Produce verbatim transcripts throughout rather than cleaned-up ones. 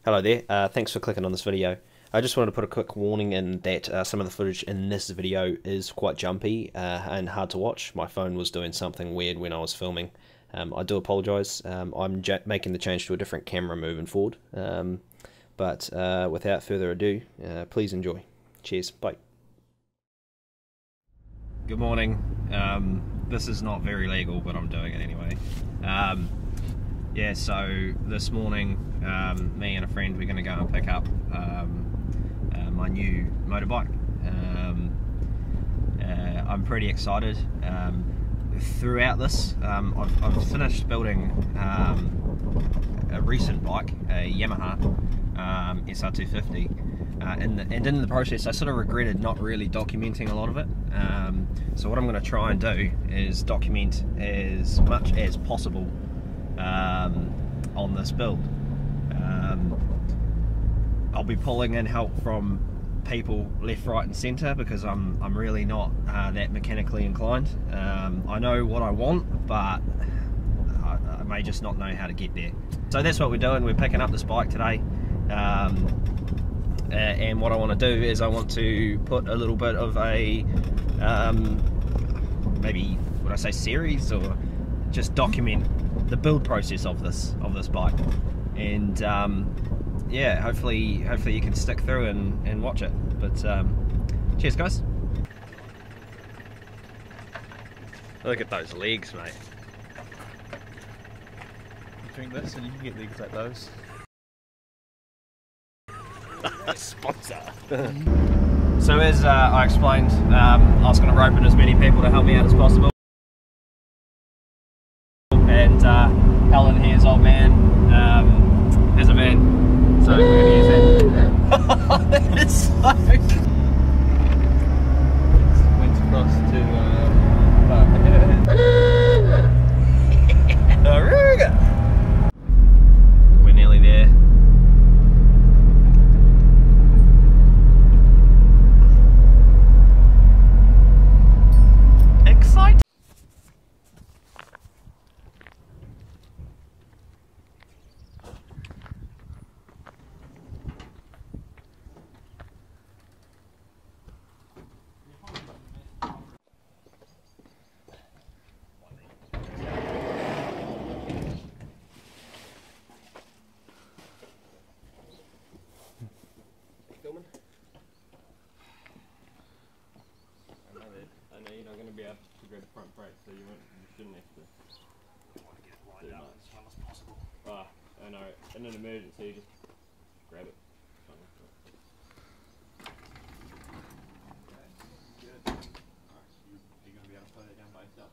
Hello there, uh, thanks for clicking on this video. I just wanted to put a quick warning in that uh, some of the footage in this video is quite jumpy uh, and hard to watch. My phone was doing something weird when I was filming. Um, I do apologise. Um, I'm making the change to a different camera moving forward. Um, but uh, without further ado, uh, please enjoy. Cheers, bye. Good morning. Um, this is not very legal, but I'm doing it anyway. Um, yeah, so this morning, um, me and a friend, we're going to go and pick up um, uh, my new motorbike. Um, uh, I'm pretty excited. Um, throughout this, um, I've, I've finished building um, a recent bike, a Yamaha um, S R two fifty. Uh, and, the, and in the process I sort of regretted not really documenting a lot of it. Um, so what I'm going to try and do is document as much as possible um, on this build. Um, I'll be pulling in help from people left, right and centre because I'm, I'm really not uh, that mechanically inclined. Um, I know what I want, but I, I may just not know how to get there. So that's what we're doing. We're picking up this bike today. Um, Uh, and what I want to do is I want to put a little bit of a um, maybe would I say series or just document the build process of this of this bike, and um, yeah, hopefully hopefully you can stick through and, and watch it. But um, cheers guys. Look at those legs, mate. You drink this and you can get legs like those. Sponsor. So as uh, I explained, um, I was going to rope in as many people to help me out as possible. And uh, Helen here's old man um, has a van, so we're going to use that. That is so... Went across to uh, we're nearly there. I know you're not going to be able to grab the front brake, so you, won't, you shouldn't have to. I want to get it lined up as well as possible. Ah, I know. In an emergency, just grab it. Good. Alright, you, are you going to be able to put it down by yourself?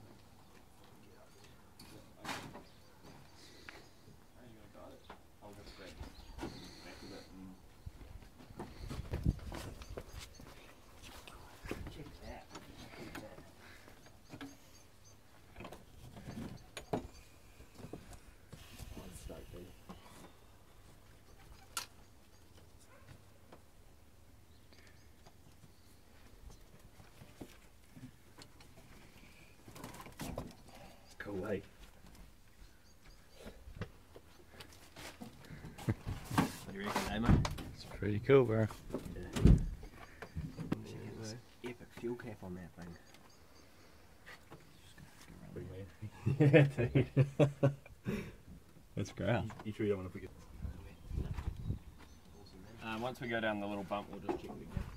Yeah. Okay. How are you going to guide it? I'll just grab back of it and... Check that. Check that. I'm stoked, dude. Cool, hey? What do you reckon, eh, mate? It's pretty cool, bro. Yeah. Epic fuel cap on that thing. What do you mean? Yeah, dude. That's great. You sure you don't want to forget? Um, once we go down the little bump, we'll just check it again.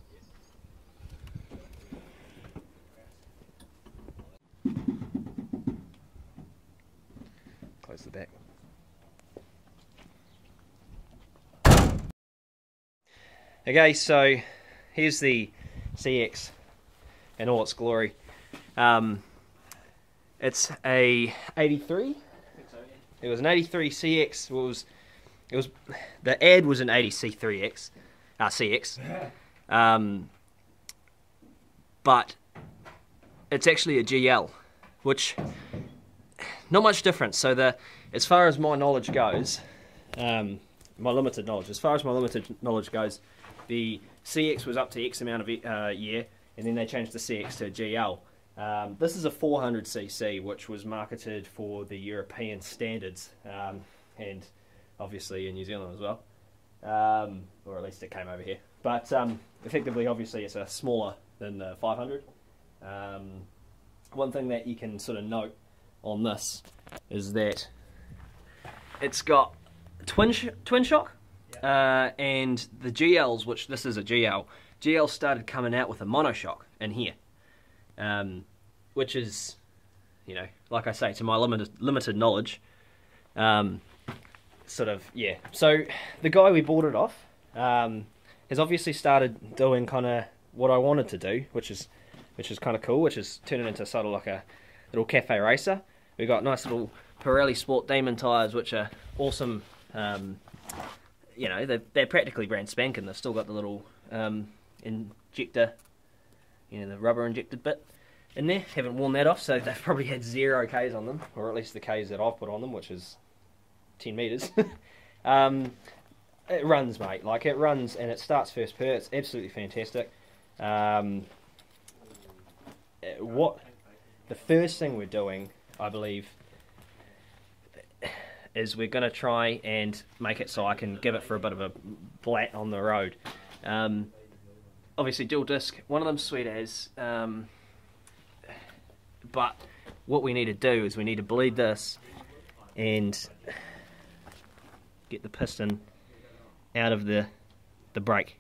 Close the back. Okay, so here's the C X in all its glory. Um, it's a eighty-three. It was an eighty-three C X. It was, it was, the ad was an eighty C three X, uh, C X. Um, but it's actually a G L, which not much difference. So the, as far as my knowledge goes, um, my limited knowledge, as far as my limited knowledge goes, the C X was up to X amount of uh, year, and then they changed the C X to a G L. Um, this is a four hundred c c, which was marketed for the European standards, um, and obviously in New Zealand as well, um, or at least it came over here. But um, effectively, obviously, it's a smaller than the five hundred. Um, one thing that you can sort of note on this is that it's got twin sh twin shock, uh, and the G Ls, which this is a G L, G L started coming out with a monoshock in here, um, which is, you know, like I say, to my limited limited knowledge, um, sort of yeah. So the guy we bought it off um, has obviously started doing kind of what I wanted to do, which is which is kind of cool, which is turning into sort of like a little cafe racer. We've got nice little Pirelli Sport Demon tyres, which are awesome. Um, you know, they're, they're practically brand spanking. They've still got the little um, injector, you know, the rubber injected bit in there. Haven't worn that off, so they've probably had zero Ks on them, or at least the Ks that I've put on them, which is ten metres. um, it runs, mate. Like, it runs, and it starts first per. It's absolutely fantastic. Um, what the first thing we're doing, I believe, is we're going to try and make it so I can give it for a bit of a blat on the road. Um, obviously dual disc, one of them's sweet as, um, but what we need to do is we need to bleed this and get the piston out of the the brake.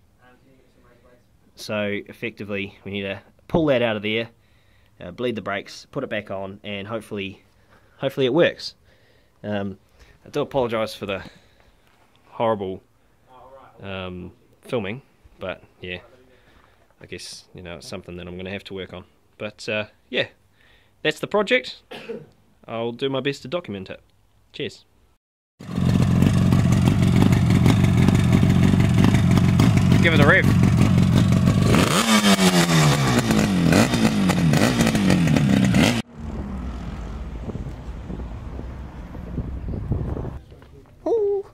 So effectively we need to pull that out of there, uh, bleed the brakes, put it back on, and hopefully hopefully it works. Um, I do apologise for the horrible um, filming, but yeah, I guess, you know, it's something that I'm going to have to work on. But uh, yeah, that's the project. I'll do my best to document it. Cheers. Give it a rev. Ooh.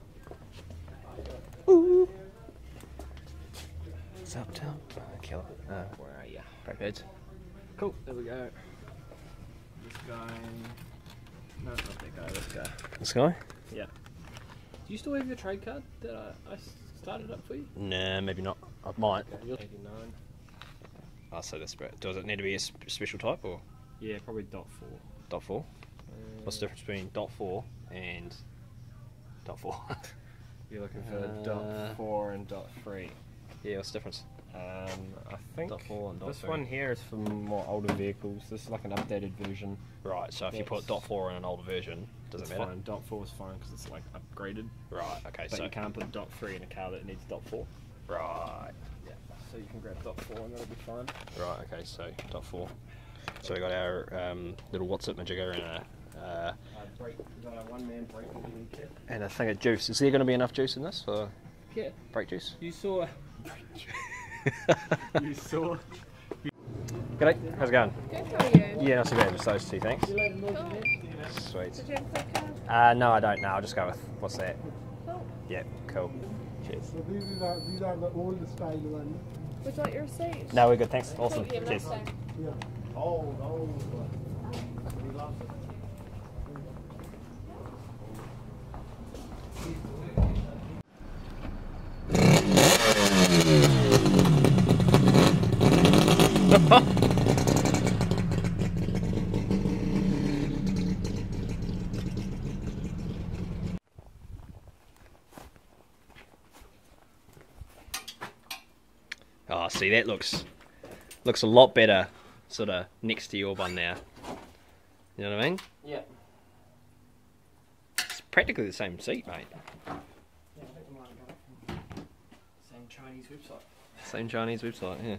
Ooh. What's up, Tom? Kill it. Uh, where are you? Backwards. Cool, there we go. This guy... No, not that guy, this guy. This guy? Yeah. Do you still have your trade card that I, I started up for you? Nah, maybe not. I might. Okay, you're eighty-nine. I'll say this, but does it need to be a sp special type or Yeah, probably dot four. dot four? Um, What's the difference between dot four and dot four? You're looking for Uh, dot four and dot three. Yeah, what's the difference? Um, I think Dot four and dot this three. one here is for more older vehicles. This is like an updated version. Right, so if you put That's- dot four in an older version, does it It's matter? fine. Dot four is fine because it's like upgraded. Right, okay, But so you can't put dot three in a car that needs dot four. right, Yeah. So you can grab dot four and that'll be fine. right, okay, so dot four. So we got our um, little what's it majigger and a uh, Uh, brake. We got a one-man brake kit. and a thing of juice. Is there going to be enough juice in this for Yeah. brake juice? You saw. you saw. G'day, how's it going? Good, how are you? Yeah, not too bad. Just those two, thanks. Cool. Sweet. Did you have a card? Uh, no, I don't. No, I'll just go with what's that? Cool. Yeah, cool. Cheers. So these are these are the old style ones. Would you like your receipt? No, we're good. Thanks. Awesome. Thank you. Cheers. Nice day. Yeah. Oh, oh. We love it. Oh, see, that looks looks a lot better, sort of next to your one now. You know what I mean? Yeah. It's practically the same seat, mate. Yeah, I think we might have got it from the same Chinese website. Same Chinese website, yeah.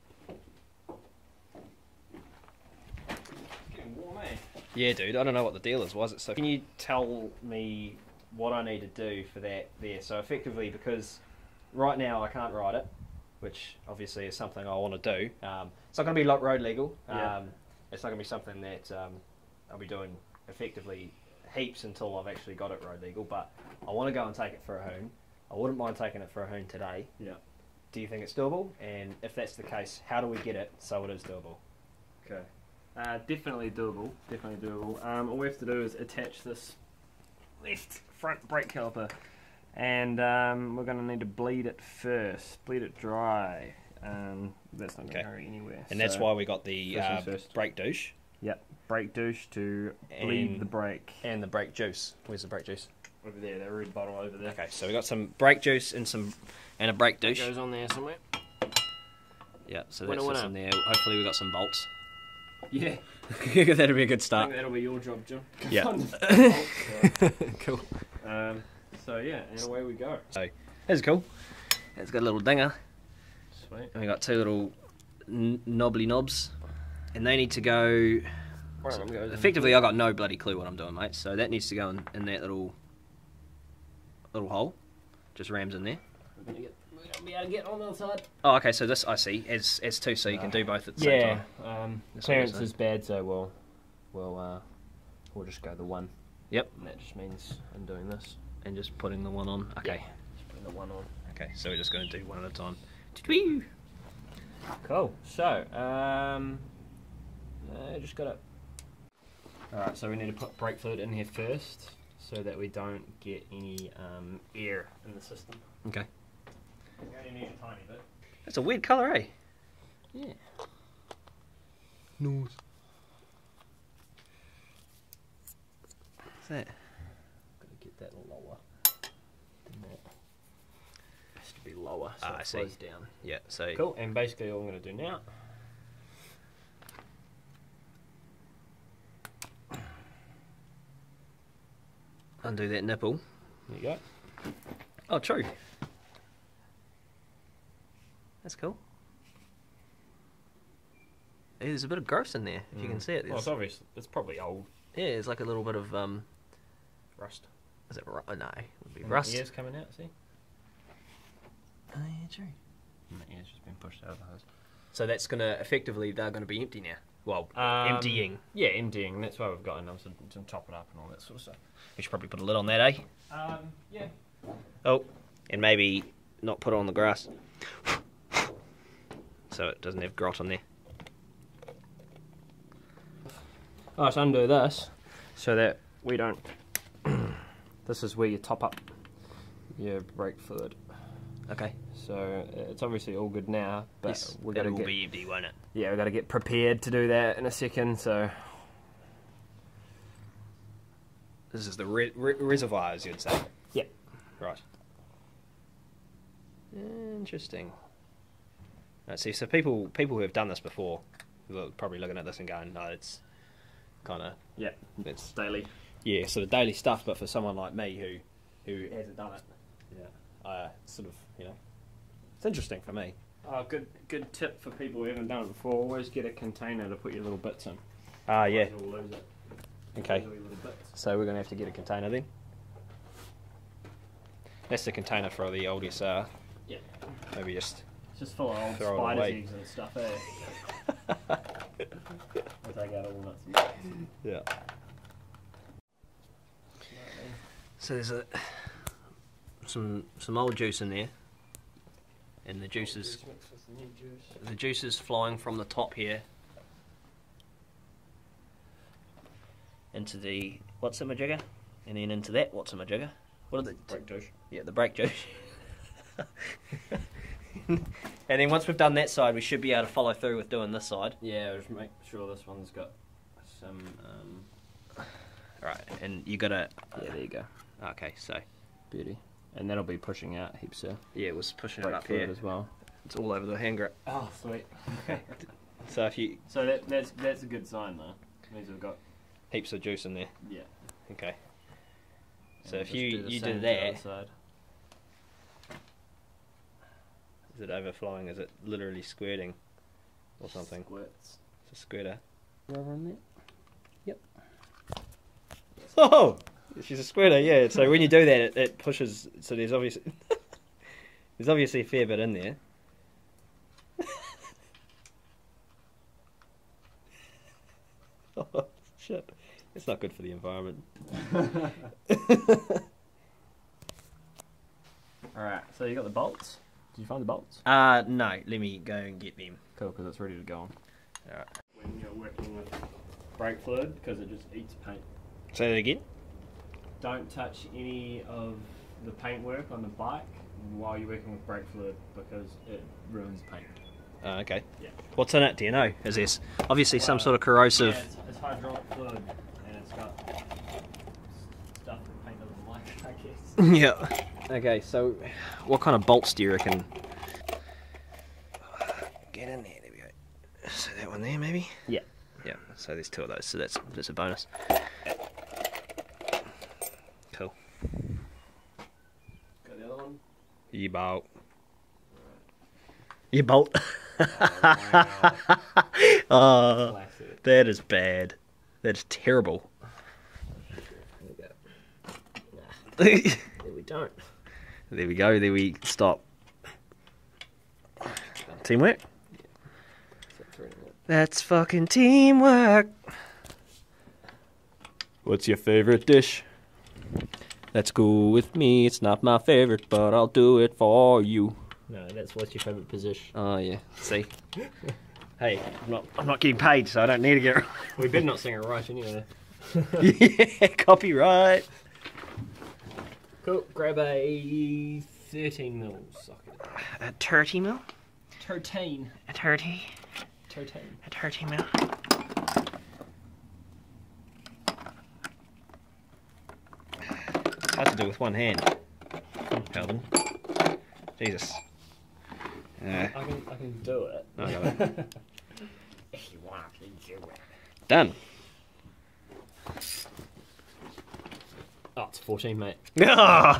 It's getting warm, eh? Yeah, dude. I don't know what the deal is. Why is it so? Can you tell me what I need to do for that there? So effectively, because right now I can't ride it, which obviously is something I want to do. Um, it's not going to be like road legal. Um, Yeah. It's not going to be something that um, I'll be doing effectively heaps until I've actually got it road legal. But I want to go and take it for a hoon. I wouldn't mind taking it for a hoon today. Yeah. Do you think it's doable? And if that's the case, how do we get it so it is doable? Okay. Uh, definitely doable. Definitely doable. Um, all we have to do is attach this left front brake caliper And um, we're going to need to bleed it first. Bleed it dry. Um, that's not going to Okay. go anywhere. And that's so- why we got the First uh, things first. brake douche Yep, brake douche to bleed And- the brake. and the brake juice. Where's the brake juice? Over there, that red bottle over there. Okay, so we got some brake juice and some and a brake That douche. goes on there somewhere. Yeah, so Winner, that's what's winner. in there. Hopefully we got some bolts. Yeah, That'll be a good I start. think that'll be your job, Jim. Yeah. Find the bolts, Cool. so. Um, so yeah, and away we go. So that's cool. It's got a little dinger, Sweet. and we got two little n- knobbly knobs, and they need to go. One of them goes in. Effectively, I got no bloody clue what I'm doing, mate. So that needs to go in, in that little little hole. Just rams in there. We're gonna get. We're gonna be able to get on the other side. Oh, okay. So this I see as as two, so you can do both at the same Yeah. time. Um, That's what you're clearance saying. is bad, so we'll we'll uh, we'll just go the one. Yep. And that just means I'm doing this. And just putting the one on. Okay. Yeah, just putting the one on. Okay. So we're just going to do one at a time. Cool. So, um, uh, just got to. All right. So we need to put brake fluid in here first, so that we don't get any um, air in the system. Okay. We only need a tiny bit. That's a weird colour, eh? Yeah. Nose. What's that? Got to get that lower. Than that. Has to be lower, so Ah, I it see. flows down. Yeah. So Cool. And basically, all I'm going to do now. undo that nipple. There you go. Oh, true. That's cool. Hey, there's a bit of growth in there, if you can see it. Well, it's There's- obvious. It's probably old yeah, it's like a little bit of um. rust. Is it ru- oh, no? It would be And the rust. ears coming out. See. Oh, yeah, true. And the ears just been pushed out of the hose. So that's gonna effectively they're gonna be empty now. Well, Um, emptying. Yeah, emptying. That's why we've got enough to, to top it up and all that sort of stuff. We should probably put a lid on that, eh? Um, yeah. Oh, and maybe not put it on the grass, so it doesn't have grot on there. Oh, let's undo this so that we don't. This is where you top up your brake fluid. Okay. So uh, it's obviously all good now, but Yes, we're gonna it'll get be empty, won't it? yeah, we got to get prepared to do that in a second. So This is the re re reservoir, as you'd say. yeah, Right. Interesting. Right, see, so people people who have done this before, are probably looking at this and going, "No, it's kind of yeah, it's daily. yeah, sort of daily stuff." But for someone like me who who hasn't done it, Yeah. uh, sort of, you know, it's interesting for me. Oh, good good tip for people who haven't done it before. Always get a container to put your little bits in. Ah, yeah. Otherwise you'll lose it. Okay. Lose all your little bits. So we're gonna have to get a container then. That's the container for the old S R. Yeah. Maybe just It's just full of old Throw it spiders' away. eggs and stuff, eh? I'll take out all nuts and bolts. yeah. So there's a some some old juice in there, and the juice is Mixed with the new juice. the juice is flowing from the top here into the what's a majigger, and then into that what's a majigger. What are the Brake douche. yeah the brake juice. And then once we've done that side, we should be able to follow through with doing this side. Yeah, just make sure this one's got some. Um, Right, and you gotta. yeah, there you go. Okay, so Beauty. And that'll be pushing out heaps of yeah, it was pushing it brake up fluid here. as well. It's all over the hand grip. Oh, sweet. Okay. So if you So that, that's that's a good sign though. Means we've got heaps of juice in there. yeah. Okay. So And if just you do the you same do to the other that, side. is it overflowing? Is it literally squirting, or something? Squirts. It's a squirter. Rubber in there. Oh, she's a squirter. Yeah. So when you do that, it, it pushes. So there's obviously there's obviously a fair bit in there. Oh shit! It's not good for the environment. All right. So you got the bolts. Did you find the bolts? Uh no. Let me go and get them. Cool, because it's ready to go on. All right. When you're working with brake fluid, because it just eats paint. Say that again. Don't touch any of the paintwork on the bike while you're working with brake fluid because it ruins paint. Uh, okay. Yeah. What's in it? Do you know? Is this obviously some Well, sort of corrosive? Yeah, it's, it's hydraulic fluid and it's got stuff that paint doesn't like, I guess. Yeah. Okay, so what kind of bolts do you reckon? Get in there. There we go. So that one there, maybe. Yeah. Yeah. So there's two of those. So that's that's a bonus. Cool. Got the other one. You bolt. You bolt. Oh, Oh, Classic. that is bad. That's terrible. There we go. There There we don't. we go. There we stop. Teamwork. That's fucking teamwork. What's your favorite dish? That's cool with me. It's not my favorite, but I'll do it for you. No, that's what's your favourite position. Oh yeah. See. Hey, I'm not. I'm not getting paid, so I don't need to get. We better not sing it right anyway. Yeah. Copyright. Cool. Grab a thirteen mil socket. A thirty mil. Thirteen. A thirty. Thirteen. A thirty mil. Hard to do with one hand. Calvin. Jesus. Uh, I can I can do it. I got it. If you want to do it. Done. Oh, it's fourteen, mate. Ah!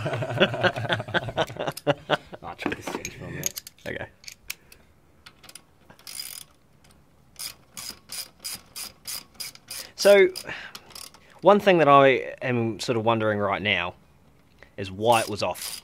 I'll try the cinch from that. Okay. So, one thing that I am sort of wondering right now is why it was off.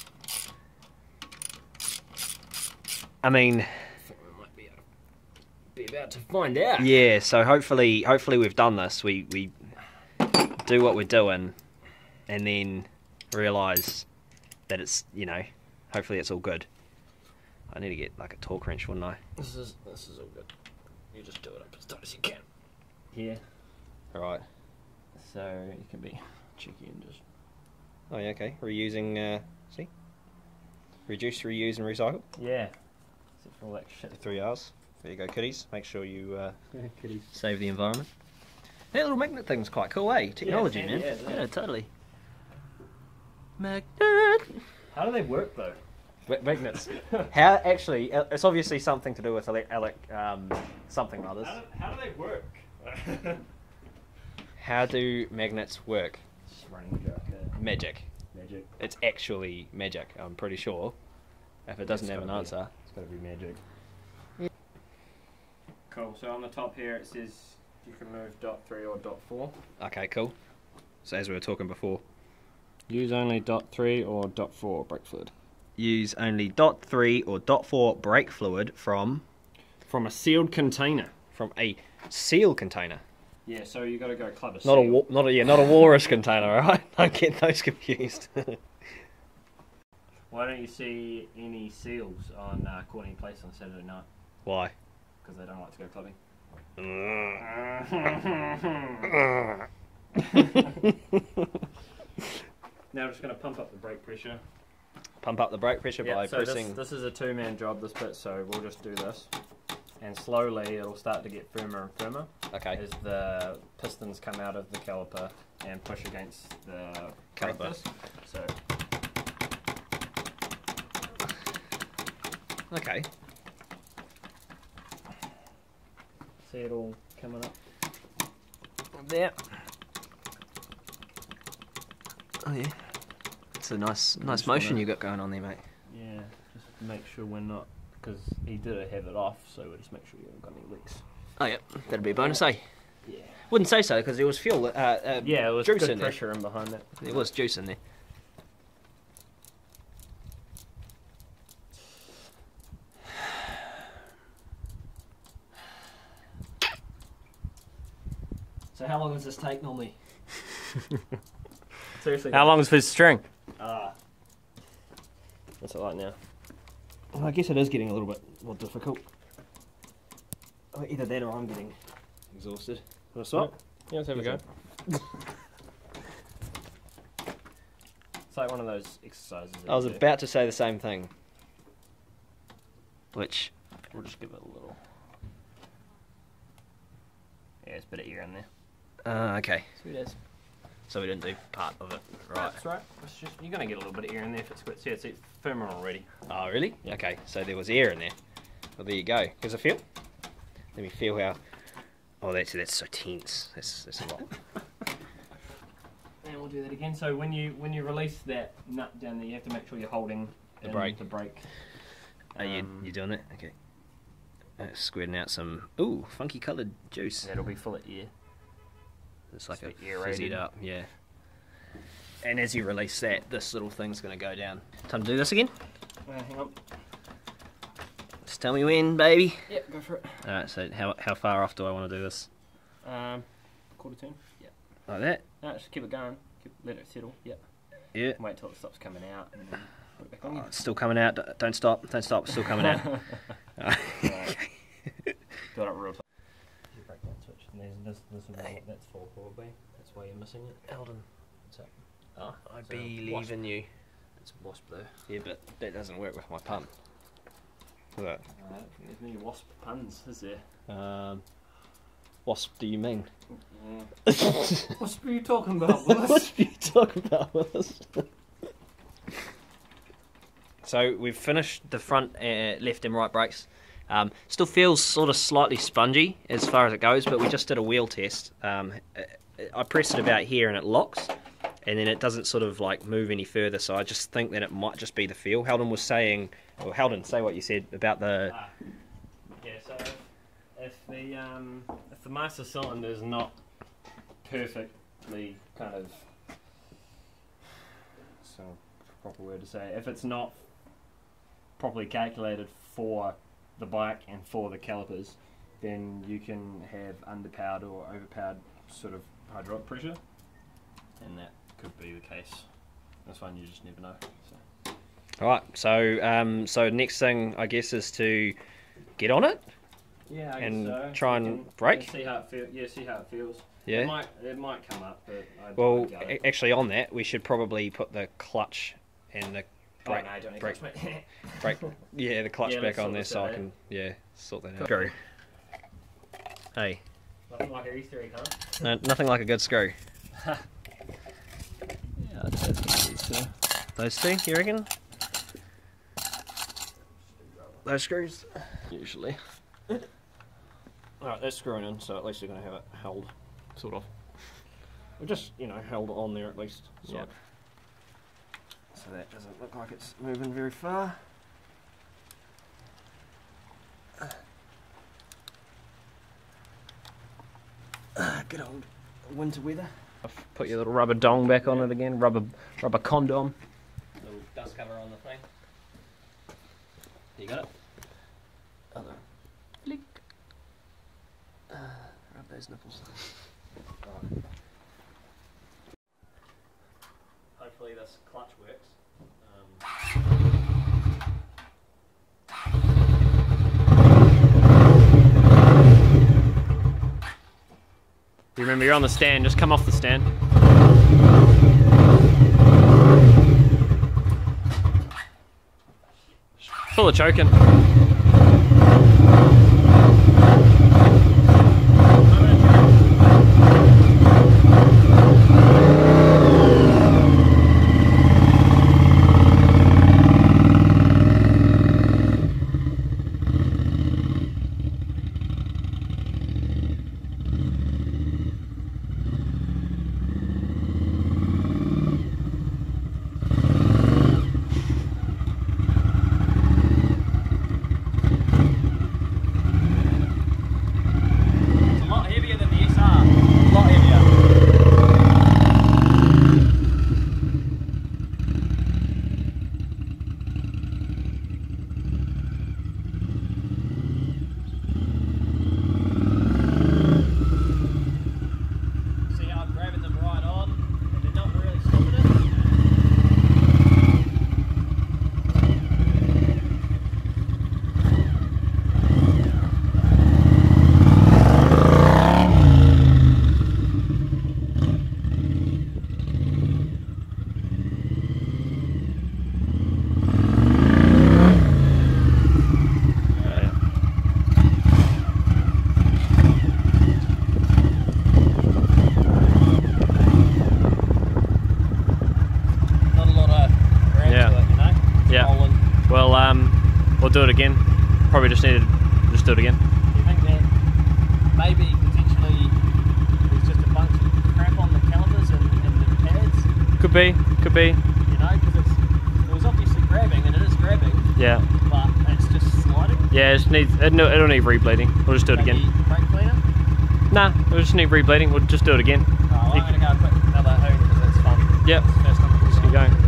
I mean, I think we might be, able to, be about to find out. yeah. So hopefully, hopefully we've done this. We we do what we're doing, and then realise that it's, you know, hopefully it's all good. I need to get like a torque wrench, wouldn't I? This is this is all good. You just do it up as tight as you can. Here. All right. So you can be cheeky and just. Oh yeah. Okay. Reusing. Uh, see. Reduce, reuse, and recycle. Yeah. Except for all that shit. Three R's. There you go, kiddies. Make sure you uh, Kitties. save the environment. That little magnet thing's quite cool, eh? Technology, Yeah, man. yeah, yeah. Yeah, totally. Magnet. How do they work though? Magnets. How actually? uh, It's obviously something to do with elec, elec um, something or others. How do, how do they work? How do magnets work? Just running joke. Uh, Magic. magic. It's actually magic. I'm pretty sure. If it doesn't It's have an gotta be. answer. It's got to be magic. Cool. So on the top here it says you can move dot three or dot four. Okay, cool. So as we were talking before, Use only dot three or dot four brake fluid. use only dot three or dot four brake fluid from From a sealed container. from a seal container. Yeah, so you got to go club a Not a seal. wa- not a yeah, not a walrus container, alright? Don't get those confused. Why don't you see any seals on uh, Courtney Place on Saturday night? Why? Because they don't like to go clubbing. Now we're just going to pump up the brake pressure. Pump up the brake pressure Yeah, by so pressing. this, this is a two-man job, this bit, so we'll just do this. And slowly it'll start to get firmer and firmer Okay. as the pistons come out of the caliper and push against the brake Caliper. disc. So Okay. see it all coming up. There. Oh yeah. It's a nice nice Just motion wanna- you got going on there, mate. Yeah, just make sure we're not, because he did have it off, so we'll just make sure you haven't got any leaks. Oh yeah. That'd be a bonus, eh? Yeah. Wouldn't say so because there was fuel. Uh, uh, Yeah, it was juice good in there. pressure in behind that. There was juice in there. So how long does this take normally? Seriously. How long is this string? Ah. What's it like now? Well, I guess it is getting a little bit more difficult. Oh, either that or I'm getting exhausted. Want to swap? Yeah, let's have a go. It's like one of those exercises. that I was you do. about to say the same thing. Which? We'll just give it a little. Yeah, it's a bit of air in there. Uh, okay. Sweet as. So we didn't do part of it. Right. That's right. It's just you're gonna get a little bit of air in there if it's good. See, it's firmer already. Oh, really? Yeah. Okay, so there was air in there. Well, there you go. Does it feel? Let me feel how... Oh, that's that's so tense. That's, that's a lot. And we'll do that again. So when you when you release that nut down there, you have to make sure you're holding The in brake. The brake. Are you, Um, you doing it? Okay. Uh, squirting out some... Ooh, funky coloured juice. That'll be full of air. It's like a It's aerated. fizzied up, yeah. And as you release that, this little thing's going to go down. Time to do this again? Uh, hang on. Just tell me when, baby. Yep, go for it. Alright, so how, how far off do I want to do this? Um, quarter turn. Yeah. Like that? No, just keep it going. Keep, let it settle. Yep. Yeah. Wait till it stops coming out and then put it back on. Oh, it's still coming out. D- Don't stop. Don't stop. It's still coming out. Right. Got it real tight. You break that switch. And there's this, this is what that's for, probably. That's why you're missing it. Eldon, What's that? Oh, I it's a believe wasp. in you. It's a wasp there. Yeah, but that doesn't work with my pump. Look at I don't think there's many wasp puns, is there? that. Um, wasp do you mean? Yeah. Wasp are you talking about, Willis? What are you talking about, Willis? So we've finished the front uh, left and right brakes. Um, still feels sort of slightly spongy as far as it goes, but we just did a wheel test. Um, I press it about here and it locks, and then it doesn't sort of like move any further, so I just think that it might just be the feel. Heldon was saying, or Heldon, say what you said about the... Ah. Yeah, so if, if the um, if the master cylinder is not perfectly kind of, so proper word to say, if it's not properly calculated for the bike and for the calipers, then you can have underpowered or overpowered sort of hydraulic pressure, and that could be the case. This one you just never know. So. Alright, so um, so next thing I guess is to get on it. Yeah, I And guess so. try You and can- brake? See how it feels. Yeah, see how it feels. Yeah. It might it might come up, but I Well, I doubt it. a- actually on that, we should probably put the clutch and the Oh, brake, no, I don't need brake, clutch, mate. brake, yeah, the clutch Yeah, back let's on sort there this so out, I eh? can, yeah, sort that out. Screw. Hey, Nothing like an Easter egg, huh? no, nothing like a good screw. Yeah, I'd say it's these two. Those two, you reckon? Those screws? Usually. Alright, that's screwing in, so at least you're going to have it held, sort of. Or just, you know, held on there at least. So. Yep. So that doesn't look like it's moving very far. Uh, good old winter weather. Put your little rubber dong back on it again. Rubber rubber condom. Little dust cover on the thing. You got it? Other. Flick. Uh, rub those nipples. Right. Hopefully this clutch works. Um, You remember you're on the stand. Just come off the stand. Full of choking. We'll do it again. Probably just need to just do it again. Do you think that maybe potentially there's just a bunch of crap on the calipers and, and the pads? Could be, could be. You know, because it was obviously grabbing, and it is grabbing, Yeah. but it's just sliding. Yeah, it just needs, it, no, it'll need rebleeding. We'll just do it Maybe again. brake cleaner? Nah, it'll just need rebleeding. We'll just do it again. Oh, I'm going to go put another hoon because it's fun. Yep. It's the first time Let's keep going.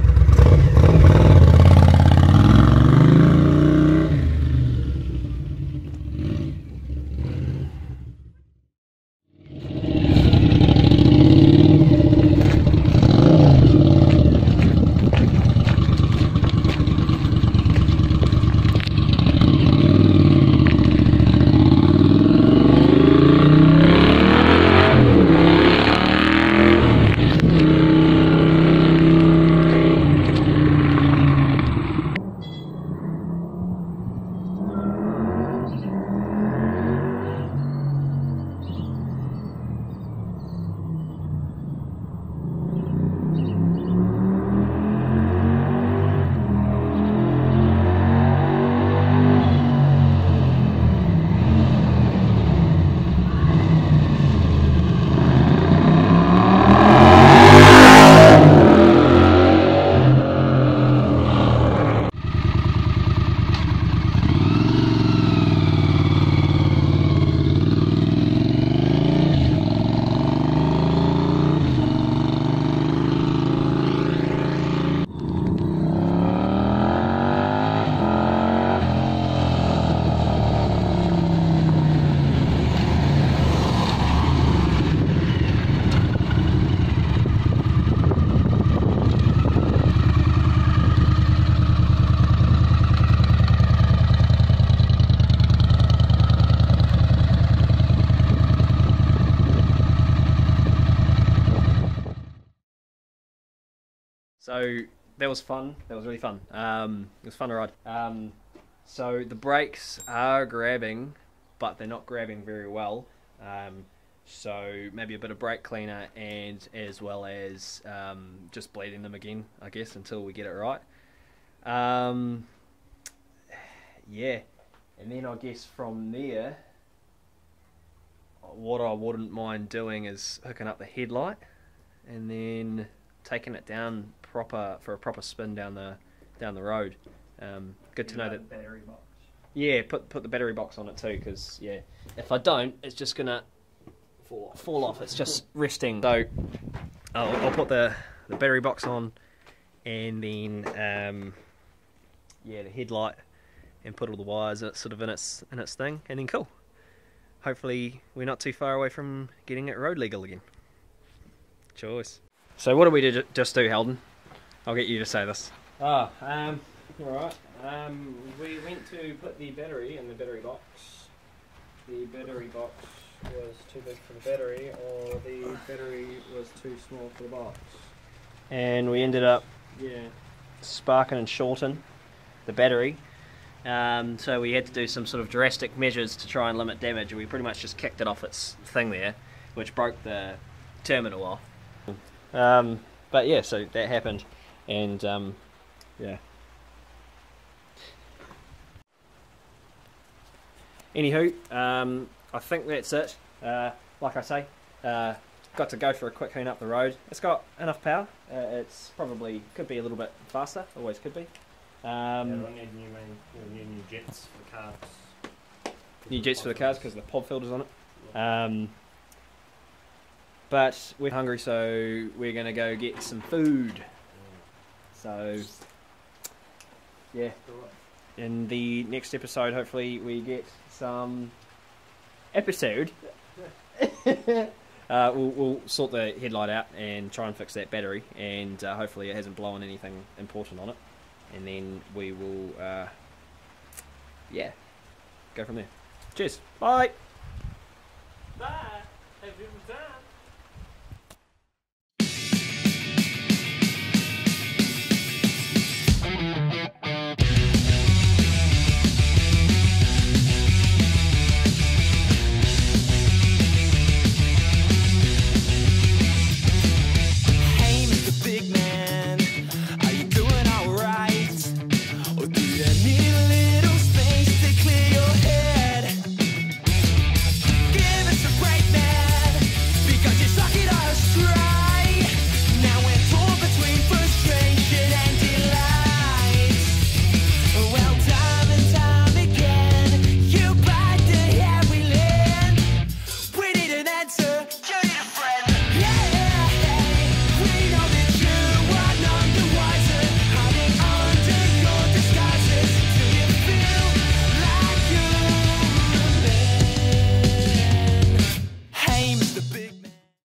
So that was fun. That was really fun. Um, it was fun to ride. Um, so the brakes are grabbing, but they're not grabbing very well. Um, so maybe a bit of brake cleaner, and as well as um, just bleeding them again, I guess, until we get it right. Um, yeah, and then I guess from there, what I wouldn't mind doing is hooking up the headlight, and then taking it down proper for a proper spin down the down the road. Um, good to know that. Battery box. Yeah, put put the battery box on it too, because yeah, if I don't, it's just gonna fall off. Fall off. It's just resting. So I'll, I'll put the the battery box on, and then um, yeah, the headlight, and put all the wires sort of in its in its thing, and then cool. Hopefully we're not too far away from getting it road legal again. Choice. So what did we do, just do, Helden? I'll get you to say this. Oh, um, alright. Um, we went to put the battery in the battery box. The battery box was too big for the battery, or the battery was too small for the box. And we ended up Yeah. sparking and shorting the battery. Um, so we had to do some sort of drastic measures to try and limit damage. We pretty much just kicked it off its thing there, which broke the terminal off. Um, but yeah, so that happened, and um, yeah. Anywho, um, I think that's it. Uh, like I say, uh, got to go for a quick clean up the road. It's got enough power. Uh, it's probably could be a little bit faster. Always could be. Um, yeah, we'll need new, main, we'll need new jets for the cars. New jets for the cars because the pod filter's on it. Um, but we're hungry, so we're going to go get some food. So, yeah. In the next episode, hopefully we get some episode. uh, we'll, we'll sort the headlight out and try and fix that battery, and uh, hopefully it hasn't blown anything important on it. And then we will, uh, yeah, go from there. Cheers. Bye. Bye. Have a good time.